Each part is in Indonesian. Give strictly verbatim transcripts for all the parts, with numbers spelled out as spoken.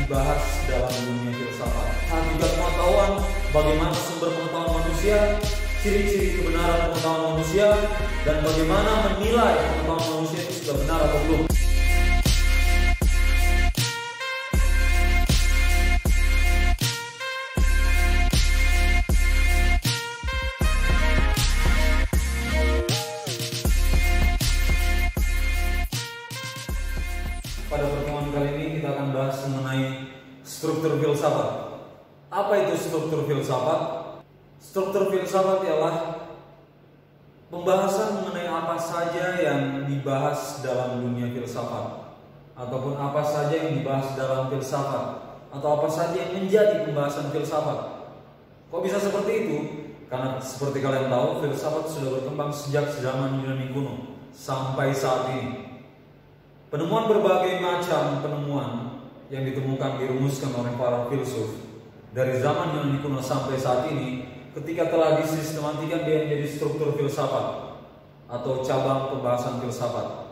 dibahas dalam dunia filsafat. Hakikat pengetahuan, bagaimana sumber pengetahuan manusia, ciri-ciri kebenaran pengetahuan manusia, dan bagaimana menilai pengetahuan manusia itu sudah benar atau belum. Pada pertemuan kali ini kita akan bahas mengenai struktur filsafat. Apa itu struktur filsafat? Struktur filsafat ialah pembahasan mengenai apa saja yang dibahas dalam dunia filsafat, ataupun apa saja yang dibahas dalam filsafat, atau apa saja yang menjadi pembahasan filsafat. Kok bisa seperti itu? Karena seperti kalian tahu, filsafat sudah berkembang sejak zaman Yunani kuno sampai saat ini. Penemuan berbagai macam penemuan yang ditemukan dirumuskan oleh para filsuf dari zaman Yunani kuno sampai saat ini, ketika telah disistematikan dia menjadi struktur filsafat atau cabang pembahasan filsafat.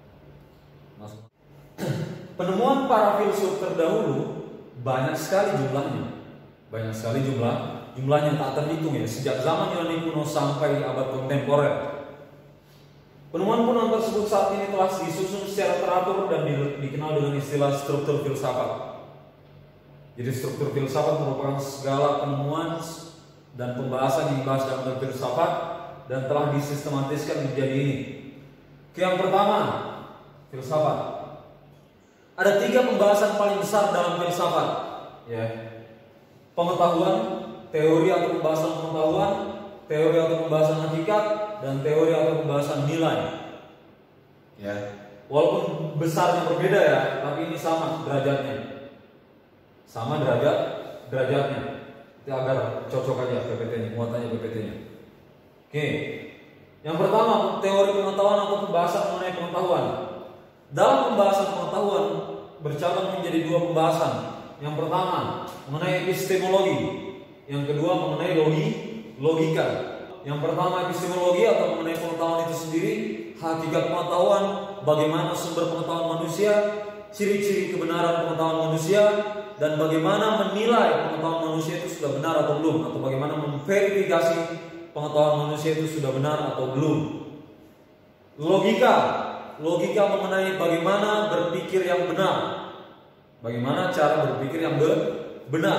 Penemuan para filsuf terdahulu banyak sekali jumlahnya, banyak sekali jumlah jumlahnya tak terhitung ya, sejak zaman Yunani kuno sampai abad kontemporer. Penemuan-penemuan tersebut saat ini telah disusun secara teratur dan dikenal dengan istilah struktur filsafat. Jadi struktur filsafat merupakan segala penemuan dan pembahasan yang dibahas dalam filsafat dan telah disistematiskan menjadi ini. Yang pertama, filsafat. Ada tiga pembahasan paling besar dalam filsafat, ya. Pengetahuan, teori atau pembahasan pengetahuan, teori atau pembahasan hakikat, dan teori atau pembahasan nilai. Ya, walaupun besarnya berbeda ya, tapi ini sama derajatnya. Sama derajat derajatnya. Itu agar cocok aja P P T-nya, muatannya P P T-nya. Oke. Yang pertama, teori pengetahuan atau pembahasan mengenai pengetahuan. Dalam pembahasan pengetahuan bercabang menjadi dua pembahasan. Yang pertama, mengenai epistemologi. Yang kedua, mengenai logi, logika. Yang pertama epistemologi atau mengenai pengetahuan itu sendiri, hakikat pengetahuan, bagaimana sumber pengetahuan manusia, ciri-ciri kebenaran pengetahuan manusia, dan bagaimana menilai pengetahuan manusia itu sudah benar atau belum, atau bagaimana memverifikasi pengetahuan manusia itu sudah benar atau belum. Logika, logika mengenai bagaimana berpikir yang benar, bagaimana cara berpikir yang benar.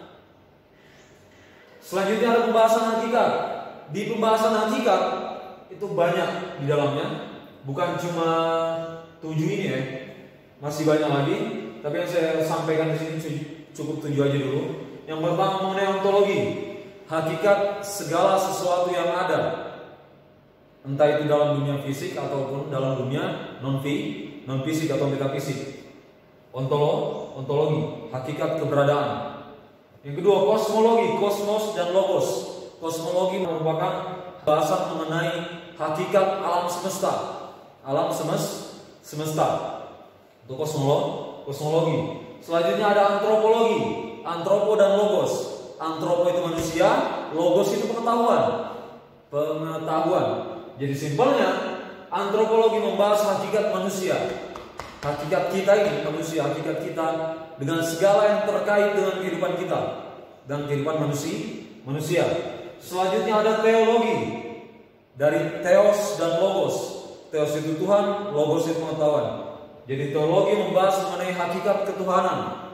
Selanjutnya ada pembahasan hakikat. Di pembahasan hakikat itu banyak di dalamnya, bukan cuma tujuh ini ya, masih banyak lagi. Tapi yang saya sampaikan di sini cukup tujuh aja dulu. Yang pertama mengenai ontologi, hakikat segala sesuatu yang ada, entah itu dalam dunia fisik ataupun dalam dunia non non fisik atau metafisik. Ontolo, ontologi, hakikat keberadaan. Yang kedua kosmologi, kosmos dan logos. Kosmologi merupakan bahasan mengenai hakikat alam semesta, alam semes, semesta. Itu kosmologi, kosmologi. Selanjutnya ada antropologi, antropo dan logos. Antropo itu manusia, logos itu pengetahuan, pengetahuan. Jadi simpelnya, antropologi membahas hakikat manusia, hakikat kita ini manusia, hakikat kita dengan segala yang terkait dengan kehidupan kita dan kehidupan manusia, manusia. Selanjutnya ada teologi, dari teos dan logos. Teos itu Tuhan, logos itu pengetahuan. Jadi teologi membahas mengenai hakikat ketuhanan,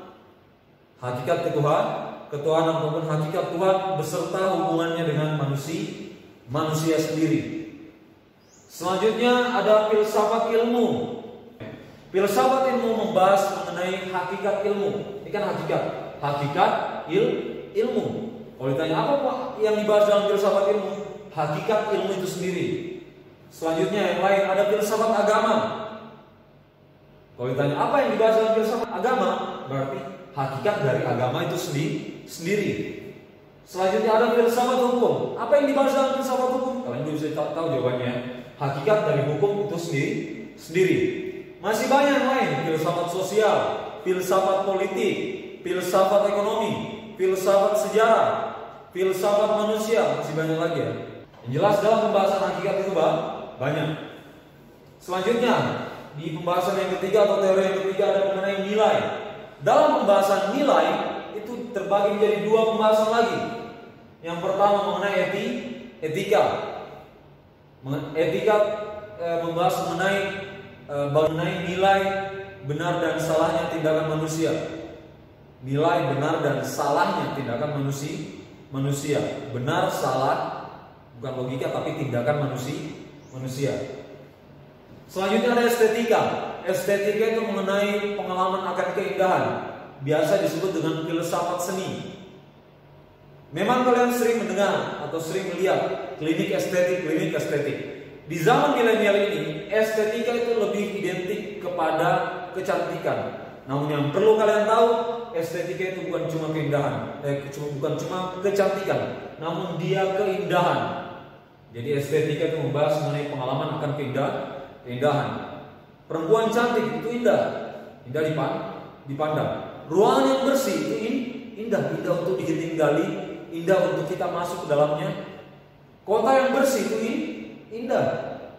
hakikat ketuhan, ketuhanan maupun hakikat Tuhan beserta hubungannya dengan manusia, manusia sendiri. Selanjutnya ada filsafat ilmu. Filsafat ilmu membahas mengenai hakikat ilmu. Ini kan hakikat, hakikat il, ilmu. Kalau ditanya apa Pak yang dibahas dalam filsafat ilmu? Hakikat ilmu itu sendiri. Selanjutnya yang lain ada filsafat agama. Kalau ditanya apa yang dibahas dalam filsafat agama, berarti hakikat dari agama itu sendiri. Selanjutnya ada filsafat hukum. Apa yang dibahas dalam filsafat hukum? Kalian belum bisa tahu jawabannya. Hakikat dari hukum itu sendiri. sendiri. Masih banyak yang lain, filsafat sosial, filsafat politik, filsafat ekonomi, filsafat sejarah, filsafat manusia, masih banyak lagi ya. Yang jelas dalam pembahasan hakikat itu banyak. Selanjutnya di pembahasan yang ketiga atau teori yang ketiga ada mengenai nilai. dalam pembahasan nilai itu terbagi menjadi dua pembahasan lagi. Yang pertama mengenai eti, etika. Etika e, membahas mengenai e, mengenai nilai benar dan salahnya tindakan manusia. Nilai benar dan salahnya tindakan manusia. Manusia benar salah bukan logika tapi tindakan manusia. Manusia. Selanjutnya ada estetika. Estetika itu mengenai pengalaman akan keindahan. Biasa disebut dengan filsafat seni. Memang kalian sering mendengar atau sering melihat klinik estetik, klinik estetik. Di zaman milenial ini, estetika itu lebih identik kepada kecantikan. Namun yang perlu kalian tahu, estetika itu bukan cuma keindahan, eh, bukan cuma kecantikan, namun dia keindahan. Jadi estetika itu membahas mengenai pengalaman akan keindahan. Keindahan. Perempuan cantik itu indah, indah dipandang. Ruangan yang bersih itu indah, indah untuk ditinggali, indah untuk kita masuk ke dalamnya. Kota yang bersih itu indah.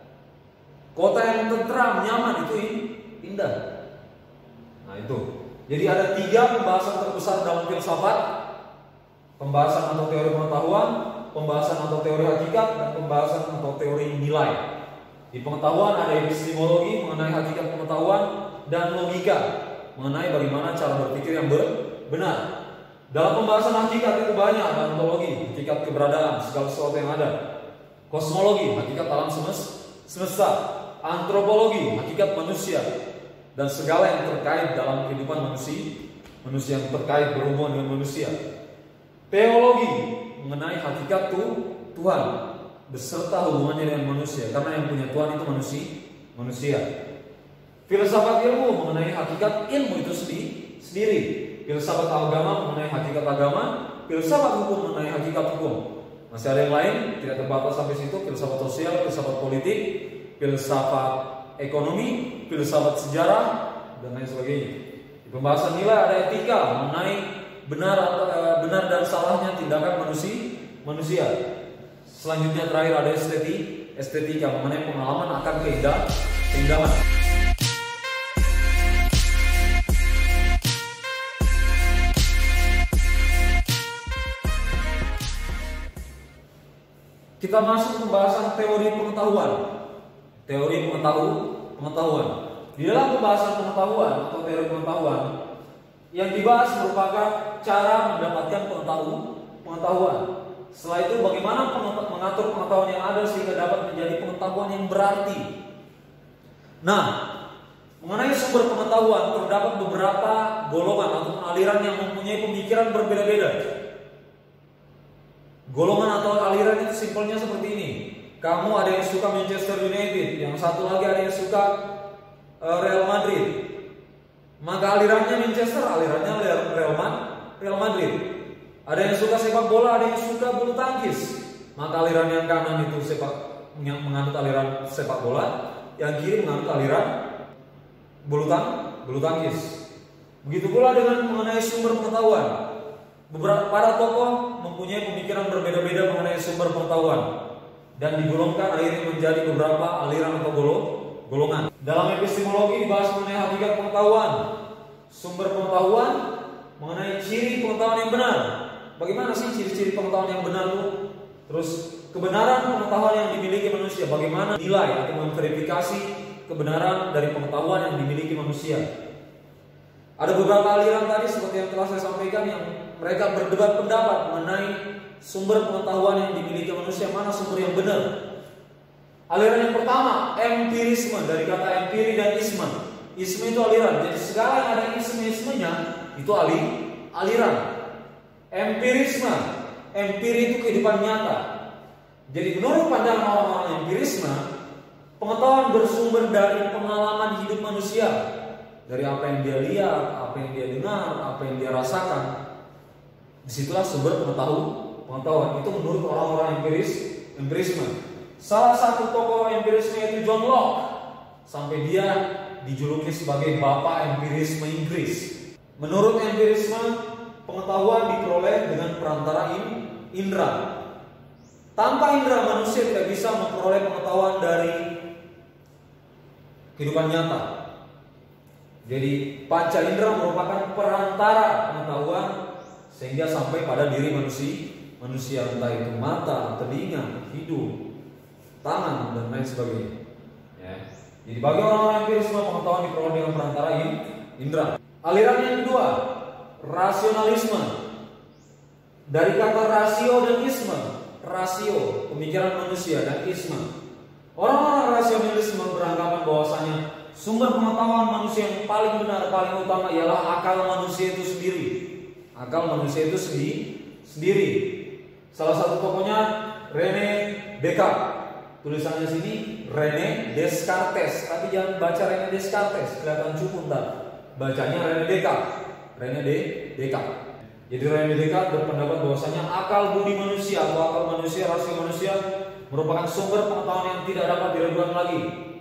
Kota yang tentram, nyaman itu indah. Nah itu. Jadi ada tiga pembahasan terbesar dalam filsafat: pembahasan atau teori pengetahuan, pembahasan atau teori hakikat, dan pembahasan atau teori nilai. Di pengetahuan ada epistemologi mengenai hakikat pengetahuan dan logika mengenai bagaimana cara berpikir yang benar. Dalam pembahasan hakikat itu banyak, ada ontologi, hakikat keberadaan segala sesuatu yang ada. Kosmologi, hakikat alam semesta. Antropologi, hakikat manusia dan segala yang terkait dalam kehidupan manusia, manusia yang terkait berhubungan dengan manusia. Teologi mengenai hakikat Tuhan beserta hubungannya dengan manusia, karena yang punya Tuhan itu manusia. Manusia. Filsafat ilmu mengenai hakikat ilmu itu sendiri. Filsafat agama mengenai hakikat agama. Filsafat hukum mengenai hakikat hukum. Masih ada yang lain, tidak terbatas sampai situ. Filsafat sosial, filsafat politik, filsafat ekonomi, filsafat sejarah, dan lain sebagainya. Di pembahasan nilai ada etika mengenai benar atau benar dan salahnya tindakan manusia. Manusia. Selanjutnya terakhir ada estetik, estetika mengenai pengalaman akan keindahan. Keindahan. Kita masuk pembahasan teori pengetahuan. Teori pengetahuan. Di dalam pembahasan pengetahuan atau teori pengetahuan, yang dibahas merupakan cara mendapatkan pengetahuan. Setelah itu bagaimana mengatur pengetahuan yang ada sehingga dapat menjadi pengetahuan yang berarti. Nah, mengenai sumber pengetahuan terdapat beberapa golongan atau aliran yang mempunyai pemikiran berbeda-beda. Golongan atau aliran itu simpelnya seperti ini. Kamu ada yang suka Manchester United, yang satu lagi ada yang suka uh, Real Madrid. Maka alirannya Manchester, alirannya Real, Real Madrid. Ada yang suka sepak bola, ada yang suka bulu tangkis. Maka aliran yang kanan itu sepak yang menganut aliran sepak bola, yang kiri menganut aliran bulu tang, bulu tangkis. Begitu pula dengan mengenai sumber pengetahuan. Beberapa para tokoh mempunyai pemikiran berbeda-beda mengenai sumber pengetahuan dan digolongkan akhirnya menjadi beberapa aliran atau golongan. Dalam epistemologi dibahas mengenai hakikat pengetahuan, sumber pengetahuan, mengenai ciri pengetahuan yang benar. Bagaimana sih ciri-ciri pengetahuan yang benar itu? Terus kebenaran pengetahuan yang dimiliki manusia, bagaimana nilai atau memverifikasi kebenaran dari pengetahuan yang dimiliki manusia. Ada beberapa aliran tadi seperti yang telah saya sampaikan yang mereka berdebat pendapat mengenai sumber pengetahuan yang dimiliki manusia, mana sumber yang benar. Aliran yang pertama, empirisme, dari kata empiri dan isme. Isme itu aliran, jadi segala yang ada isme-ismenya itu ali, aliran. Empirisme, empiri itu kehidupan nyata. Jadi menurut pandangan orang-orang empirisme, pengetahuan bersumber dari pengalaman hidup manusia, dari apa yang dia lihat, apa yang dia dengar, apa yang dia rasakan. Disitulah sumber pengetahuan. Pengetahuan itu menurut orang-orang empiris, empirisme. Salah satu tokoh empirisme itu John Locke, sampai dia dijuluki sebagai bapak empirisme Inggris. Menurut empirisme, pengetahuan diperoleh dengan perantara indera. Tanpa indera manusia tidak bisa memperoleh pengetahuan dari kehidupan nyata. Jadi panca indera merupakan perantara pengetahuan sehingga sampai pada diri manusia, manusia entah itu mata, telinga, hidung, tangan dan lain sebagainya. Ya. Jadi bagi orang-orang empiris semua pengetahuan diperoleh dengan perantara indera. Aliran yang kedua, rasionalisme. Dari kata rasio dan isme, rasio pemikiran manusia dan isme. Orang-orang rasionalisme beranggapan bahwasanya sumber pengetahuan manusia yang paling benar, paling utama ialah akal manusia itu sendiri. Akal manusia itu sendiri. Salah satu tokohnya René Descartes. Tulisannya sini René Descartes, tapi jangan baca René Descartes, kelihatan cukup ntar. Bacanya René Descartes. René Descartes. Jadi René Descartes berpendapat bahwasanya akal budi manusia atau akal manusia, rasio manusia merupakan sumber pengetahuan yang tidak dapat diragukan lagi.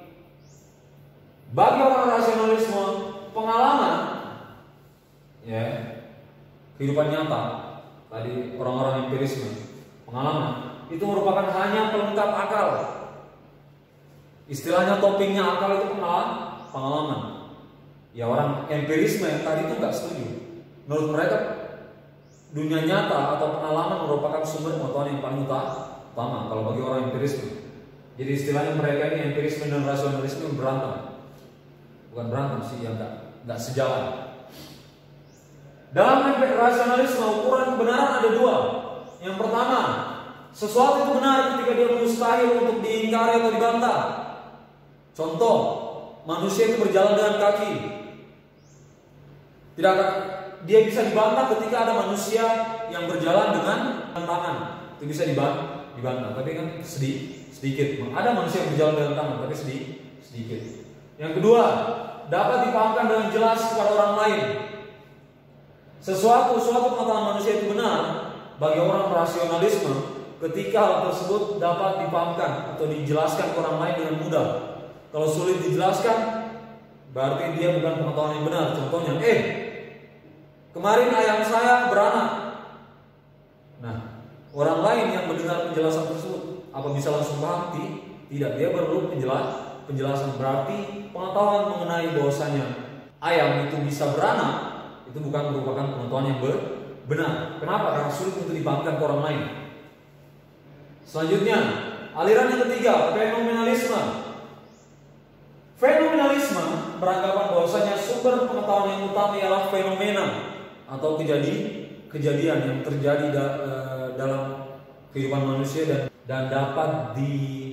Bagi orang rasionalisme, pengalaman, ya, kehidupan nyata, tadi orang-orang empirisme, pengalaman itu merupakan hanya pelengkap akal. Istilahnya toppingnya akal itu pengalaman, pengalaman. Ya orang empirisme yang tadi itu nggak setuju. Menurut mereka dunia nyata atau pengalaman merupakan sumber pengetahuan yang paling utama kalau bagi orang empirisme. Jadi istilahnya mereka ini empirisme dan rasionalisme berantem. Bukan berantem sih, yang nggak nggak sejalan. Dalam rasionalisme ukuran kebenaran ada dua. Yang pertama, sesuatu itu benar ketika dia mustahil untuk diingkari atau dibantah. Contoh, manusia itu berjalan dengan kaki. Tidak akan dia bisa dibantah ketika ada manusia yang berjalan dengan tangan. Itu bisa dibantah, dibantah. Tapi kan sedikit, sedikit. Ada manusia yang berjalan dengan tangan, tapi sedikit, sedikit. Yang kedua, dapat dipahamkan dengan jelas kepada orang lain. Sesuatu suatu pengetahuan manusia itu benar bagi orang rasionalisme ketika hal tersebut dapat dipahamkan atau dijelaskan ke orang lain dengan mudah. Kalau sulit dijelaskan, berarti dia bukan pengetahuan yang benar. Contohnya, eh, kemarin ayam saya beranak. Nah, orang lain yang mendengar penjelasan tersebut, apa bisa langsung paham? Tidak, dia perlu penjelasan. Penjelasan berarti pengetahuan mengenai bahwasanya ayam itu bisa beranak itu bukan merupakan pengetahuan yang benar. Kenapa? Karena sulit untuk dipahamkan ke orang lain. Selanjutnya, aliran yang ketiga, fenomenalisme. Fenomenalisme beranggapan bahwasanya sumber pengetahuan yang utama ialah fenomena atau kejadian kejadian yang terjadi da, e, dalam kehidupan manusia dan dan dapat di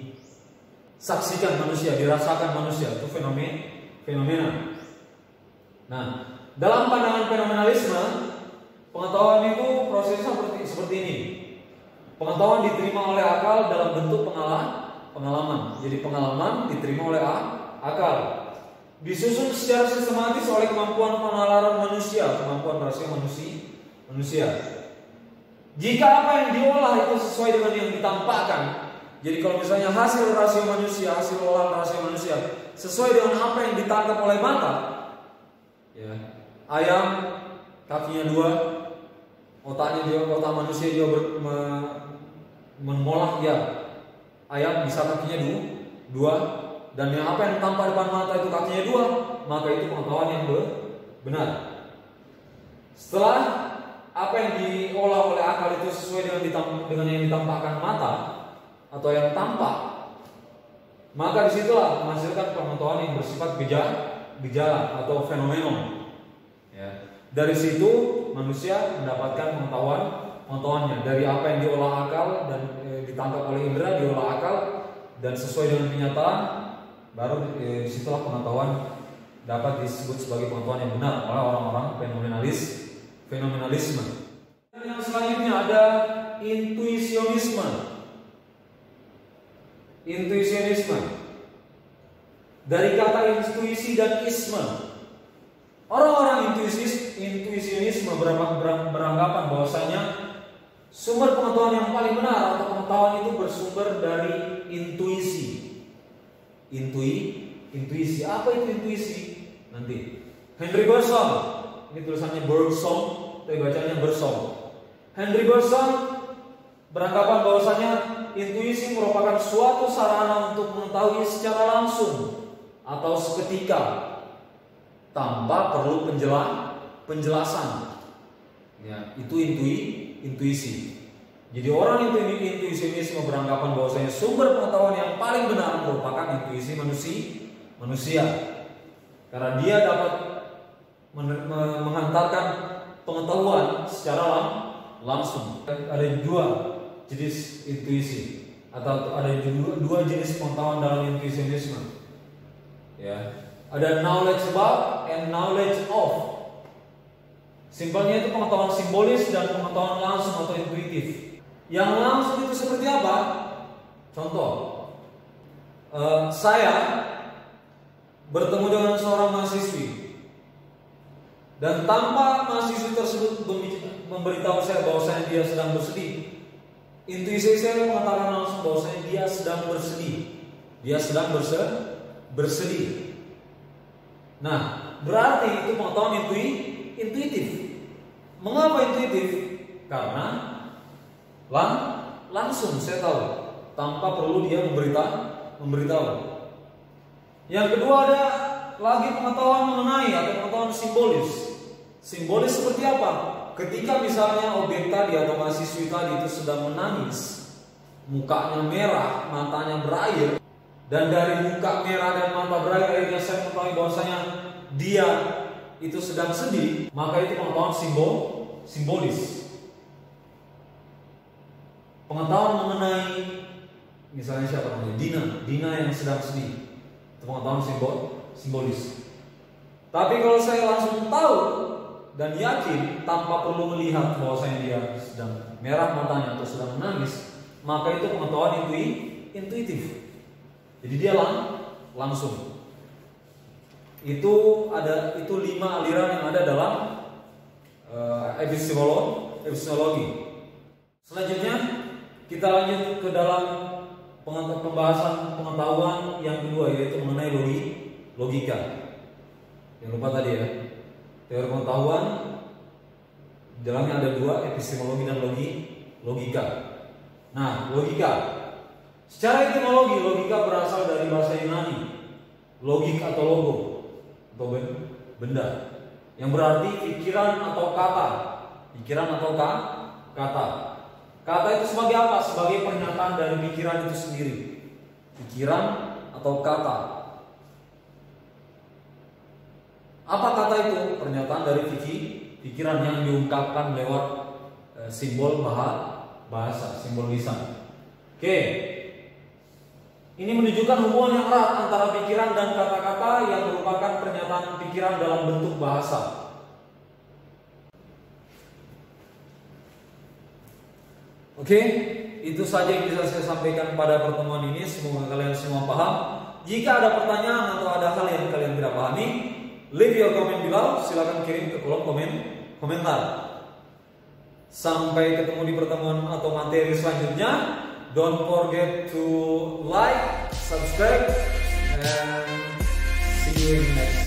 saksikan manusia, dirasakan manusia, itu fenomena. fenomena. Nah, dalam pandangan fenomenalisme, pengetahuan itu prosesnya seperti seperti ini. Pengetahuan diterima oleh akal dalam bentuk pengalaman, pengalaman. Jadi pengalaman diterima oleh akal, disusun secara sistematis oleh kemampuan penalaran manusia, kemampuan rasio manusia. Manusia. Jika apa yang diolah itu sesuai dengan yang ditampakkan. Jadi kalau misalnya hasil rasio manusia, hasil olahan rasio manusia sesuai dengan apa yang ditangkap oleh mata, ya, ayam kakinya dua, otaknya juga, otak manusia juga ber, me, mengolah ya, ayam bisa kakinya dua, dua, dan yang apa yang tampak depan mata itu kakinya dua, maka itu pengetahuan yang benar. Setelah apa yang diolah oleh akal itu sesuai dengan ditamp, dengan yang ditampakkan mata atau yang tampak, maka disitulah menghasilkan pengetahuan yang bersifat gejala, gejala atau fenomenon. Ya. Dari situ manusia mendapatkan pengetahuan, pengetahuannya dari apa yang diolah akal dan e, ditangkap oleh indera, diolah akal dan sesuai dengan kenyataan, baru e, disitulah pengetahuan dapat disebut sebagai pengetahuan yang benar oleh orang-orang fenomenalis, fenomenalisme. Yang selanjutnya ada intuisionisme. Intuisionisme dari kata intuisi dan isme. Orang-orang intuisis, intuisionisme beranggapan bahwasanya sumber pengetahuan yang paling benar atau pengetahuan itu bersumber dari intuisi. Intui, intuisi. Apa itu intuisi? Nanti Henry Bergson, ini tulisannya Bergson, tapi bacanya Bergson. Henry Bergson beranggapan bahwasanya intuisi merupakan suatu sarana untuk mengetahui secara langsung atau seketika tanpa perlu penjela, penjelasan. Ya, itu intui, intuisi. Jadi orang yang intuisionisme beranggapan bahwasanya sumber pengetahuan yang paling benar merupakan intuisi manusia, manusia. Karena dia dapat menghantarkan pengetahuan secara langsung. Ada dua jenis intuisi atau ada dua, dua jenis pengetahuan dalam intuisionisme. Ya, ada knowledge about and knowledge of. Simpelnya itu pengetahuan simbolis dan pengetahuan langsung atau intuitif. Yang langsung itu seperti apa? Contoh, uh, saya bertemu dengan seorang mahasiswi dan tanpa mahasiswi tersebut memberitahu saya bahwasanya dia sedang bersedih, intuisi saya mengatakan langsung bahwasanya dia sedang bersedih, dia sedang berse- bersedih. Nah, berarti itu pengetahuan intui, intuitif. Mengapa intuitif? Karena Lang, langsung saya tahu tanpa perlu dia memberitahu, memberitahu. Yang kedua ada lagi pengetahuan mengenai atau pengetahuan simbolis. Simbolis seperti apa? Ketika misalnya objek tadi atau mahasiswi tadi itu sedang menangis, mukanya merah, matanya berair, dan dari muka merah dan mata berair akhirnya saya mengetahui bahwasanya dia itu sedang sedih, maka itu pengetahuan simbol, simbolis. Pengetahuan mengenai misalnya siapa namanya Dina, Dina yang sedang sedih, itu pengetahuan simbol, simbolis. Tapi kalau saya langsung tahu dan yakin tanpa perlu melihat bahwasanya dia sedang merah matanya atau sedang menangis, maka itu pengetahuan intui, intuitif. Jadi dia lang, langsung. Itu ada itu lima aliran yang ada dalam uh, epistemologi, epistemologi. Selanjutnya kita lanjut ke dalam pembahasan pengetahuan yang kedua, yaitu mengenai logi, logika. Jangan lupa tadi ya, teori pengetahuan di dalamnya ada dua, epistemologi dan logi, logika. Nah, logika. Secara etimologi, logika berasal dari bahasa Yunani, logik atau logo atau benda, yang berarti pikiran atau kata, pikiran atau ka, kata. Kata itu sebagai apa? Sebagai pernyataan dari pikiran itu sendiri. Pikiran atau kata. Apa kata itu? Pernyataan dari fikih, pikiran yang diungkapkan lewat e, simbol bahasa, simbol lisan. Oke. Ini menunjukkan hubungan yang erat antara pikiran dan kata-kata yang merupakan pernyataan pikiran dalam bentuk bahasa. Oke, itu saja yang bisa saya sampaikan pada pertemuan ini. Semoga kalian semua paham. Jika ada pertanyaan atau ada hal yang kalian tidak pahami, leave your comment below. Silakan kirim ke kolom komen komentar. Sampai ketemu di pertemuan atau materi selanjutnya. Don't forget to like, subscribe, and see you in the next.